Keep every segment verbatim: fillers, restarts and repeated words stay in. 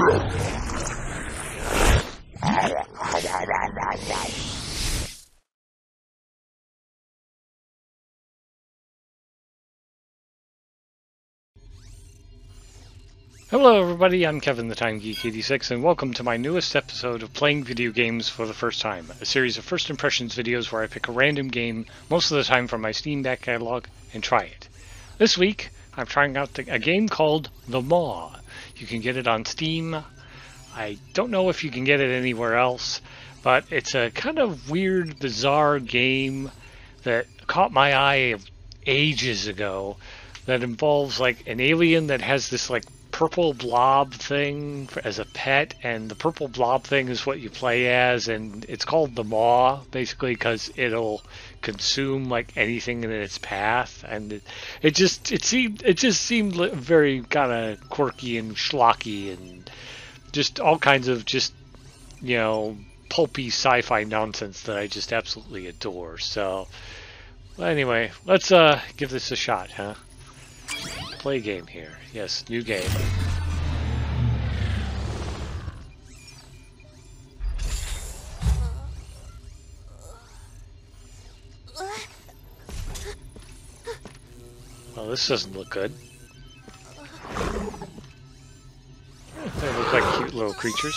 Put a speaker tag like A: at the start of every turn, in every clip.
A: Hello everybody, I'm Kevin the Time Geek eighty-six and welcome to my newest episode of Playing Video Games for the First Time, a series of first impressions videos where I pick a random game, most of the time from my Steam back catalog, and try it. This week, I'm trying out the, a game called The Maw. You can get it on Steam. I don't know if you can get it anywhere else, but it's a kind of weird, bizarre game that caught my eye ages ago that involves like an alien that has this like purple blob thing as a pet, and the purple blob thing is what you play as, and it's called the Maw basically because it'll consume like anything in its path, and it, it just it seemed it just seemed very kind of quirky and schlocky and just all kinds of just you know pulpy sci-fi nonsense that I just absolutely adore. So anyway, let's uh give this a shot, huh? Play game here. Yes, new game. Well, this doesn't look good. They look like cute little creatures.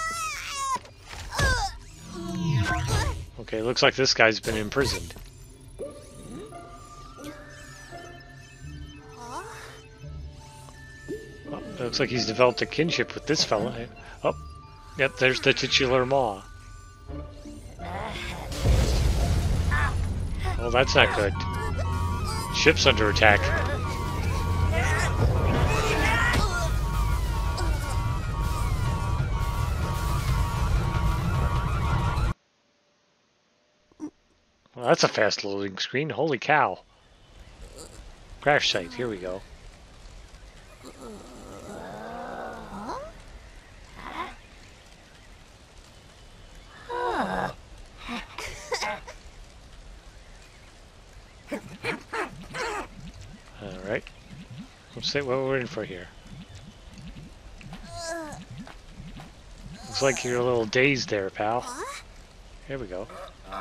A: Okay, looks like this guy's been imprisoned. It looks like he's developed a kinship with this fella. Oh, yep, there's the titular Maw. Oh, that's not good. Ship's under attack. Well, that's a fast loading screen. Holy cow. Crash site, here we go. Alright. Let's see what we're in for here. Looks like you're a little dazed there, pal. Here we go.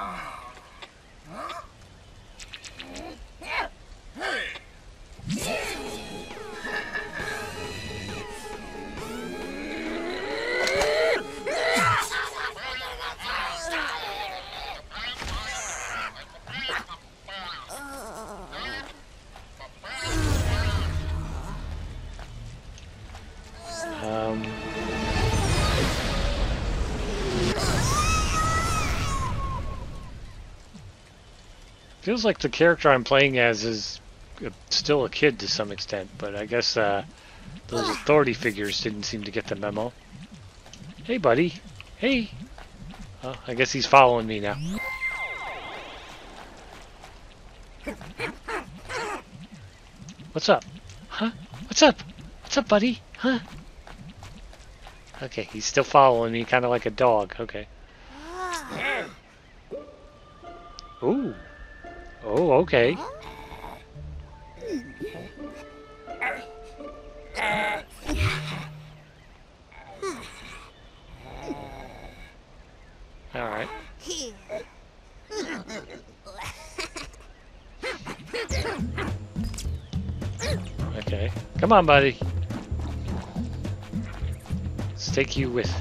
A: Um, feels like the character I'm playing as is still a kid to some extent, but I guess uh, those authority figures didn't seem to get the memo. Hey, buddy. Hey. Oh, I guess he's following me now. What's up? Huh? What's up? What's up, buddy? Huh? Okay, he's still following me, kind of like a dog. Okay. Ooh. Oh, okay. All right. Okay. Come on, buddy. Let's take you with.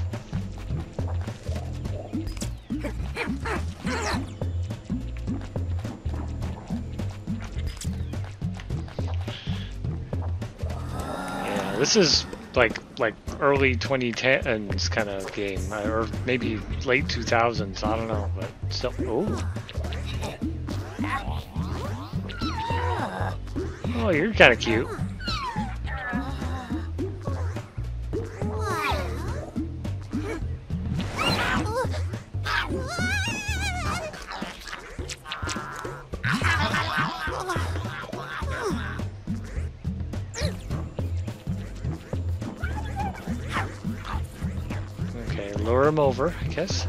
A: Yeah, this is like like early twenty tens kind of game, or maybe late two thousands. I don't know, but still. Oh. Oh, you're kind of cute. Okay, lure him over, I guess.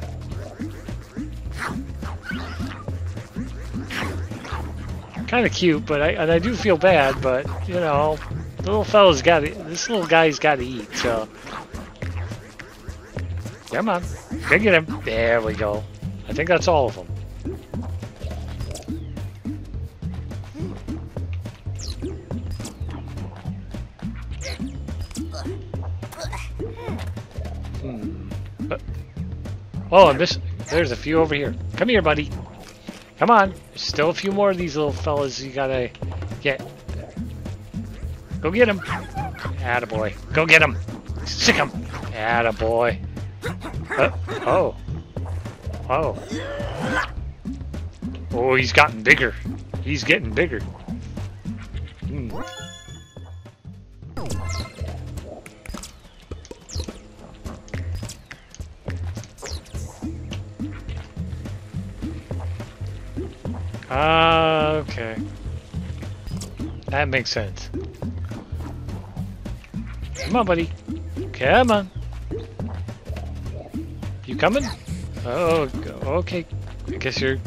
A: Kind of cute, but I and I do feel bad, but you know, the little fella's got to, this little guy's got to eat, so Come on. Go get him. There we go. I think that's all of them. Hmm. Uh, oh, and this, there's a few over here. Come here, buddy. Come on. There's still a few more of these little fellas you gotta get. Go get him. Attaboy. Go get him. Sick him. Attaboy. Uh, oh. Oh. Oh, he's gotten bigger. He's getting bigger. Hmm. Ah, okay. That makes sense. Come on, buddy. Come on. You coming? Oh, okay. I guess you're...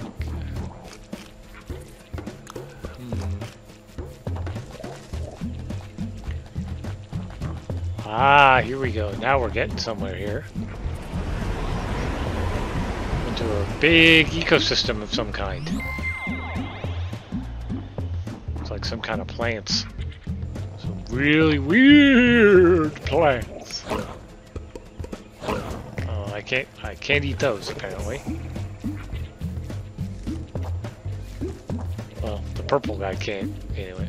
A: Hmm. Ah, here we go. Now we're getting somewhere here. Into a big ecosystem of some kind. It's like some kind of plants. Some really weird plants. Oh, I can't I can't eat those apparently. Well, the purple guy can't anyway.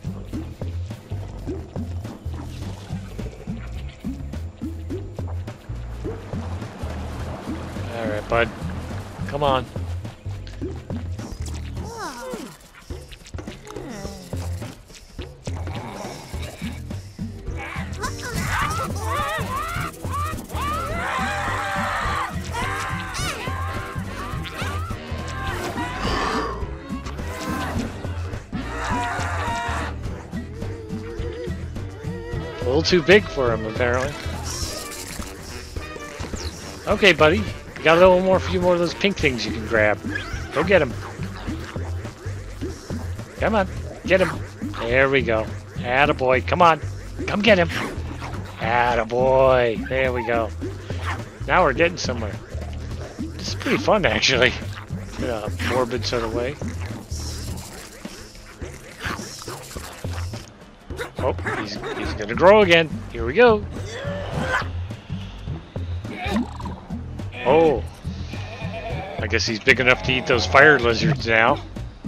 A: Alright, bud. Come on. A little too big for him, apparently. Okay, buddy. You got a little more, few more of those pink things you can grab. Go get him. Come on. Get him. There we go. Attaboy. Come on. Come get him. Attaboy. There we go. Now we're getting somewhere. This is pretty fun, actually. In a morbid sort of way. Oh, he's, he's gonna grow again. Here we go. Oh. I guess he's big enough to eat those fire lizards now.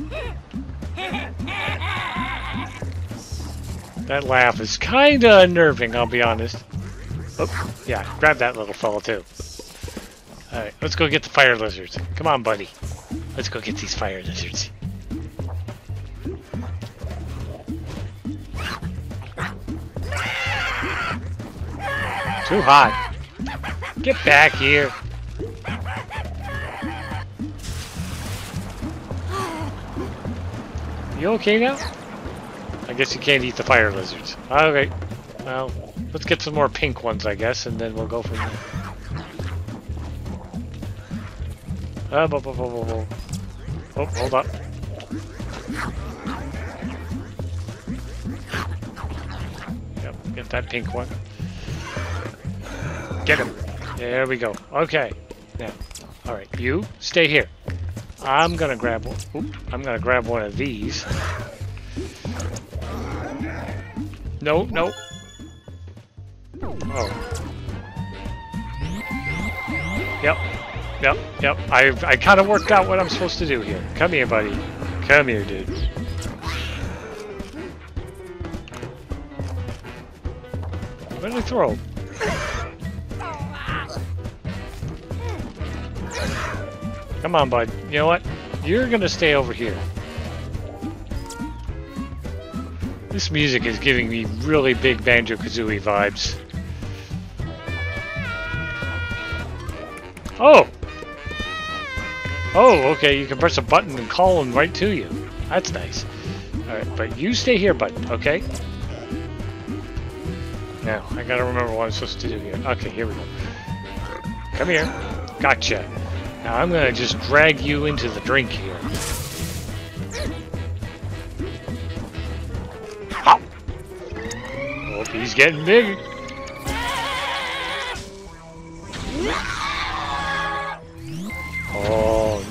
A: That laugh is kinda unnerving, I'll be honest. Oh, yeah, grab that little fella too. Alright, let's go get the fire lizards. Come on, buddy. Let's go get these fire lizards. Too hot. Get back here. You okay now? I guess you can't eat the fire lizards. Okay. Well, let's get some more pink ones, I guess, and then we'll go from there. Uh, bo bo bo bo bo. Oh, hold up. Yep, get that pink one. Get him. There we go. Okay. Now, all right. You stay here. I'm gonna grab one. Oop, I'm gonna grab one of these. No, no. Oh. Yep. Yep. Yep. I I kind of worked out what I'm supposed to do here. Come here, buddy. Come here, dude. What did I throw? Come on, bud. You know what? You're gonna stay over here. This music is giving me really big Banjo-Kazooie vibes. Oh! Oh, okay, you can press a button and call them right to you. That's nice. Alright, but you stay here, bud, okay? Now, I gotta remember what I'm supposed to do here. Okay, here we go. Come here. Gotcha. Now I'm gonna just drag you into the drink here. Hop! Oh, he's getting big.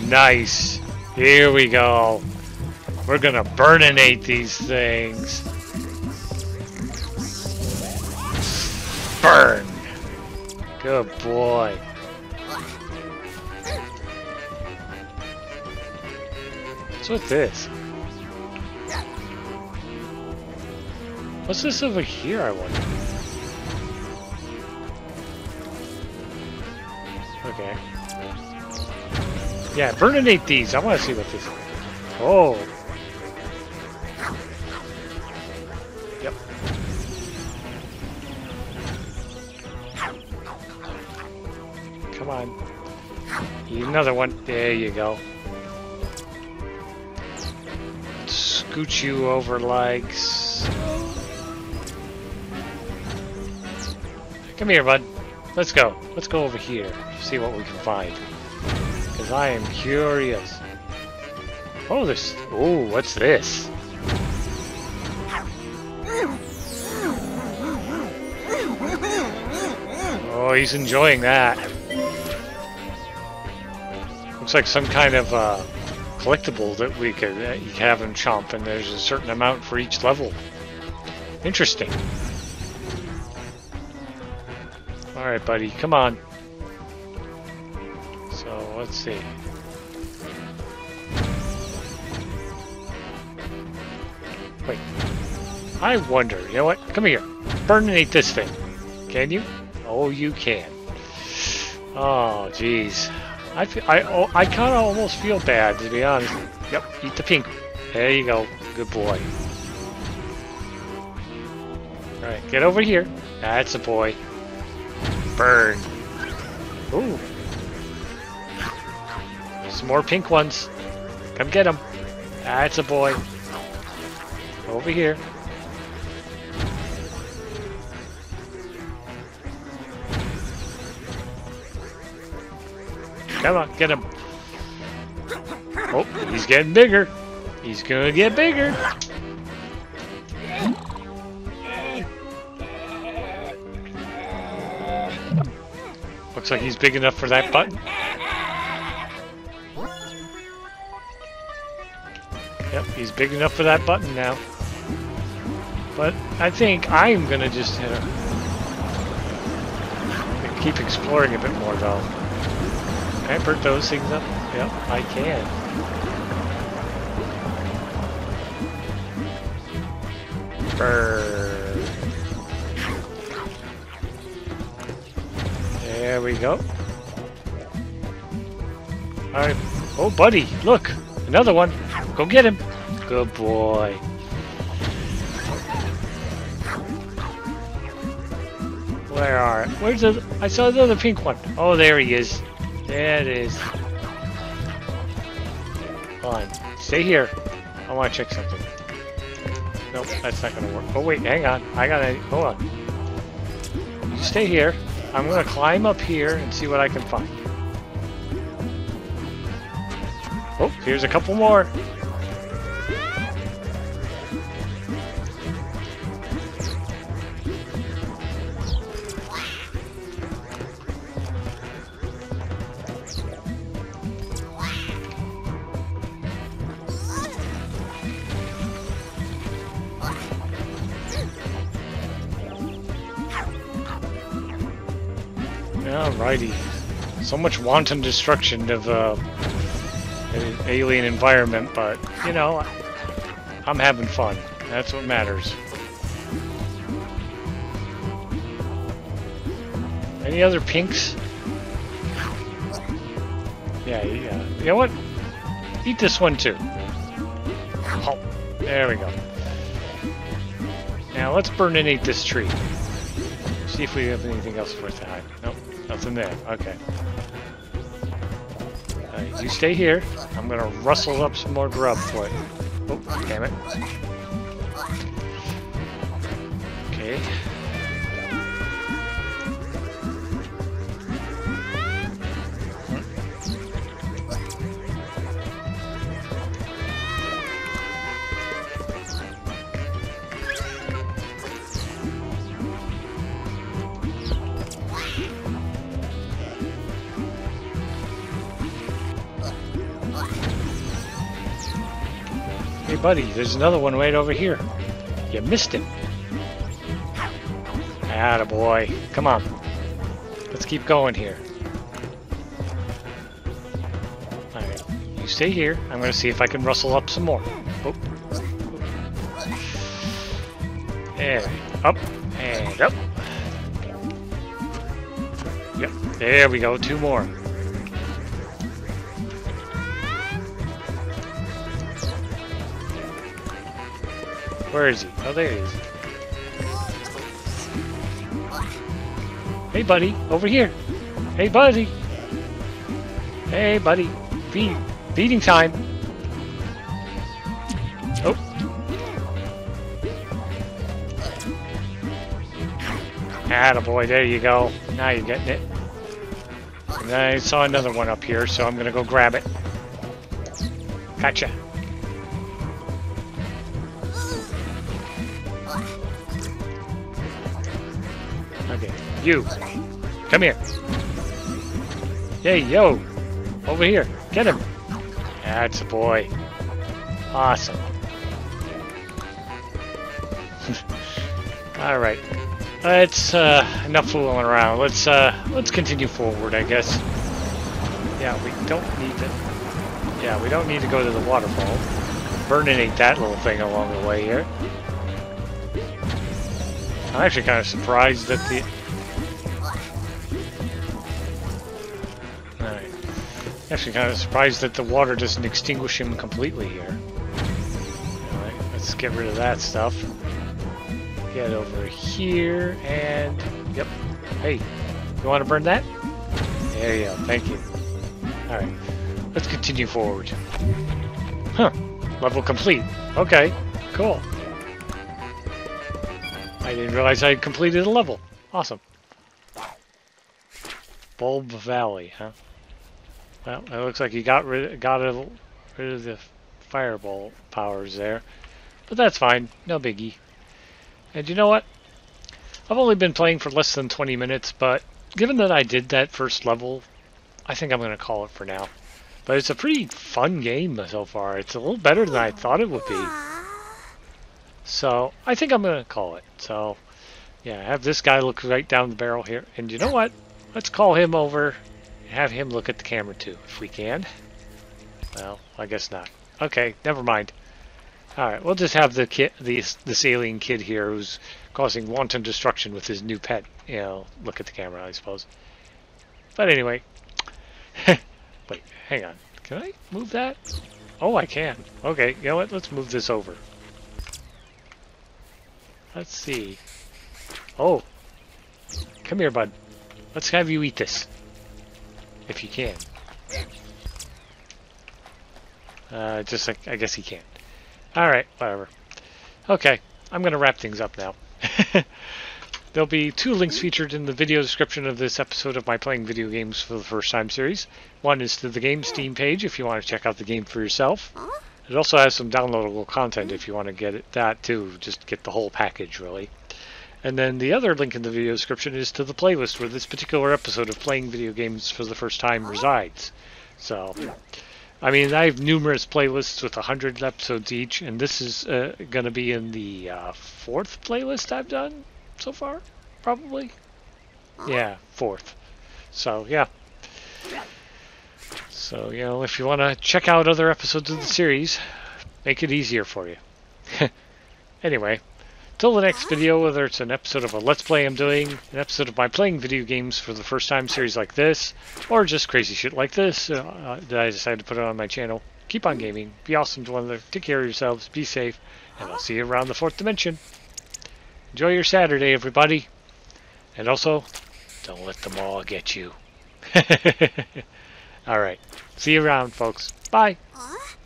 A: Nice. Here we go. We're gonna burninate these things. Burn. Good boy. What's with this? What's this over here, I wonder? Okay. Yeah, burninate these. I want to see what this is. Oh. Yep. Come on. Eat another one. There you go. Scoot you over like so. Come here, bud. Let's go. Let's go over here. See what we can find. Because I am curious. Oh, this. Oh, what's this? Oh, he's enjoying that. Looks like some kind of uh, collectible that we could uh, you can have him chomp, and there's a certain amount for each level. Interesting. Alright, buddy, come on. So, let's see. Wait. I wonder, you know what? Come here. Burninate this thing. Can you? Oh, you can. Oh, jeez. I, feel, I, oh, I kind of almost feel bad, to be honest. Yep, eat the pink. There you go. Good boy. Alright, get over here. That's a boy. Burn. Ooh. Some more pink ones. Come get them. That's a boy. Over here. Come on, get him. Oh, he's getting bigger. He's gonna get bigger. Looks like he's big enough for that button. Yep, he's big enough for that button now. But I think I'm gonna just uh, keep exploring a bit more though. Can I perk those things up? Yep, I can. Burn. There we go. Alright. Oh, buddy, look! Another one. Go get him. Good boy. Where are... Where's the... I saw the other pink one. Oh, there he is. There it is. Hold on. Stay here. I want to check something. Nope, that's not going to work. Oh, wait, hang on. I gotta... Hold on. You stay here. I'm going to climb up here and see what I can find. Oh, here's a couple more. Alrighty. So much wanton destruction of uh, an alien environment, but, you know, I'm having fun. That's what matters. Any other pinks? Yeah, yeah. You know what? Eat this one too. Oh, there we go. Now let's burninate this tree. See if we have anything else worth having. Nope, nothing there. Okay. Alright, you stay here. I'm gonna rustle up some more grub for it. Oh, damn it. Okay. buddy, there's another one right over here. You missed him. Attaboy. Come on. Let's keep going here. Alright, you stay here. I'm going to see if I can rustle up some more. Oh. There. Up. And up. Yep. There we go. Two more. Where is he? Oh, there he is. Hey, buddy. Over here. Hey, buddy. Hey, buddy. Feed. Feeding time. Oh. Attaboy. There you go. Now you're getting it. And I saw another one up here, so I'm going to go grab it. Gotcha. Okay, you, come here. Hey, yo, over here, get him. That's a boy. Awesome. All right, let's uh, enough fooling around. Let's uh, let's continue forward, I guess. Yeah, we don't need to. Yeah, we don't need to go to the waterfall. Burninate that little thing along the way here. I'm actually kind of surprised that the... Alright. Actually kind of surprised that the water doesn't extinguish him completely here. Alright, let's get rid of that stuff. Get over here, and... Yep. Hey, you want to burn that? There you go, thank you. Alright, let's continue forward. Huh, level complete. Okay, cool. I didn't realize I had completed a level. Awesome. Bulb Valley, huh? Well, it looks like you got rid, got rid of the fireball powers there. But that's fine. No biggie. And you know what? I've only been playing for less than twenty minutes, but given that I did that first level, I think I'm going to call it for now. But it's a pretty fun game so far. It's a little better than I thought it would be. So, I think I'm going to call it. So, yeah, have this guy look right down the barrel here. And you know what? Let's call him over and have him look at the camera too, if we can. Well, I guess not. Okay, never mind. Alright, we'll just have the kid, this, this alien kid here who's causing wanton destruction with his new pet, you know, look at the camera, I suppose. But anyway. Wait, hang on. Can I move that? Oh, I can. Okay, you know what? Let's move this over. Let's see. Oh. Come here, bud. Let's have you eat this. If you can. Uh, just like, I guess he can't. Alright, whatever. Okay, I'm going to wrap things up now. There'll be two links featured in the video description of this episode of my Playing Video Games for the First Time series. One is to the game Steam page if you want to check out the game for yourself. It also has some downloadable content if you want to get it, that too, just get the whole package really. And then the other link in the video description is to the playlist where this particular episode of Playing Video Games for the First Time resides. So, I mean, I have numerous playlists with a hundred episodes each, and this is uh, going to be in the uh, fourth playlist I've done so far, probably. Yeah, fourth. So, yeah. So, you know, if you want to check out other episodes of the series, make it easier for you. Anyway, till the next video, whether it's an episode of a Let's Play I'm doing, an episode of my Playing Video Games for the First Time series like this, or just crazy shit like this uh, that I decided to put it on my channel, keep on gaming, be awesome to one another, take care of yourselves, be safe, and I'll see you around the fourth dimension. Enjoy your Saturday, everybody. And also, don't let them all get you. Alright. See you around, folks. Bye.